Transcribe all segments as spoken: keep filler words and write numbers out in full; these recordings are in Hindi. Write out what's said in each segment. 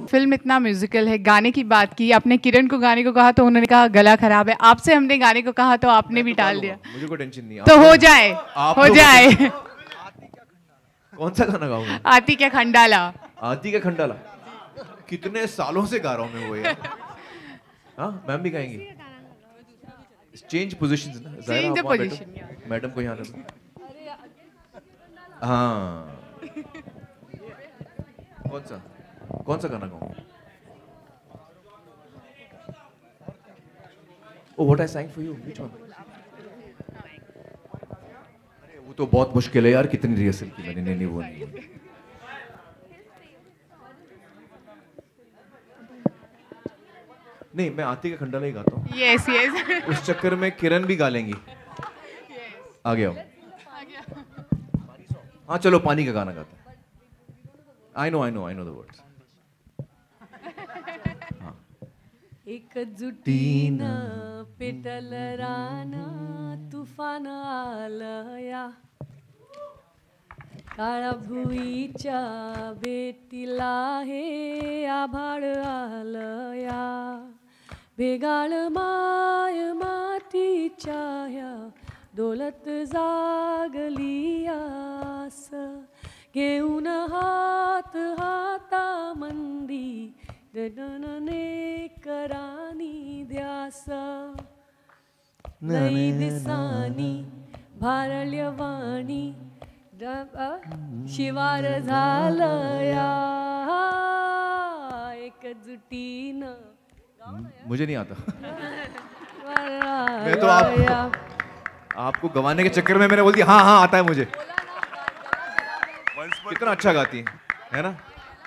फिल्म इतना म्यूजिकल है, गाने की बात की, आपने किरण को गाने को कहा तो उन्होंने कहा गला खराब है, आपसे हमने गाने को कहा तो आपने भी टाल दिया। मुझे कोई टेंशन नहीं है, तो हो जाए हो जाए। कौन सा गाना गाऊंगा? आती क्या खंडाला। आती क्या खंडाला, कितने सालों से गा रहा हूँ मैं वो यार। हाँ मैम भी गाएंगी। चेंज पोजीशंस ना, चेंज द पोजीशन। मैडम को यहाँ रखो। हाँ कौन सा कौन सा गाना गाऊं? Oh, what I sang for you? Which one? अरे वो तो बहुत मुश्किल है यार, कितनी रिहर्सल की मैंने। नहीं नहीं वो नहीं। नहीं मैं आती का खंडाला ही गाता हूँ। Yes yes. उस चक्कर में किरण भी गा लेंगी। आ गया हाँ चलो पानी का गाना गाते हैं। I know I know I know the words. एकजुटीनं पेटल रान तुफान आलया, काळा भुईच्या बेटीला हे आभाळ आलया, भेगाळ माय मातीच्या ह्या डोलत जागली आस, घेऊन हात हाता मंदी दनने करानी ध्यास, लई दिसानी भारल्यवाणी शिवार झालया, एकजुटीनं। मुझे नहीं आता। मैं तो आप आपको गवाने के चक्कर में मैंने बोल दिया हाँ हाँ आता है मुझे। कितना अच्छा गाती है, है ना?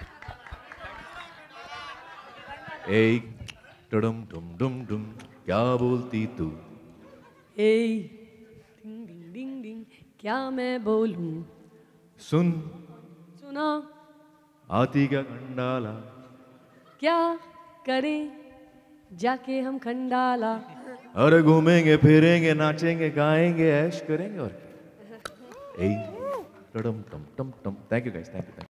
ए टुडुम डुम डुम डुम क्या बोलती तू? ए डिंग डिंग डिंग डिंग क्या मैं बोलूं? सुन सुना आती क्या खंडाला, क्या करें जाके हम खंडाला? अरे घूमेंगे फिरेंगे नाचेंगे गाएंगे ऐश करेंगे और ए टुडुम टम टम टम। Thank you guys, thank you.